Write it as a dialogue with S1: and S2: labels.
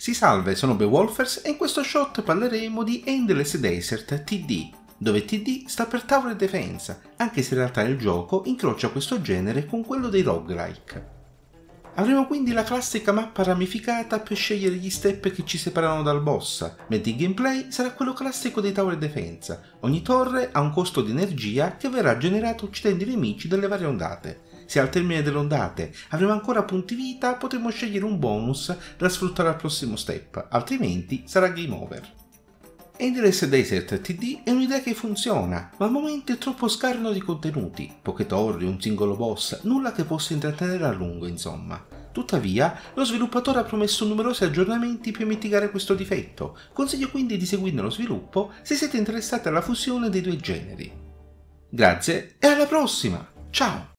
S1: Si salve, sono Beowulfers e in questo shot parleremo di Endless Desert TD, dove TD sta per tavola di difesa, anche se in realtà il gioco incrocia questo genere con quello dei roguelike. Avremo quindi la classica mappa ramificata per scegliere gli step che ci separano dal boss, mentre il gameplay sarà quello classico dei tower defensa. Ogni torre ha un costo di energia che verrà generato uccidendo i nemici delle varie ondate. Se al termine delle ondate avremo ancora punti vita, potremo scegliere un bonus da sfruttare al prossimo step, altrimenti sarà game over. Endless Desert TD è un'idea che funziona, ma al momento è troppo scarno di contenuti, poche torri, un singolo boss, nulla che possa intrattenere a lungo insomma. Tuttavia, lo sviluppatore ha promesso numerosi aggiornamenti per mitigare questo difetto, consiglio quindi di seguirne lo sviluppo se siete interessati alla fusione dei due generi. Grazie e alla prossima! Ciao!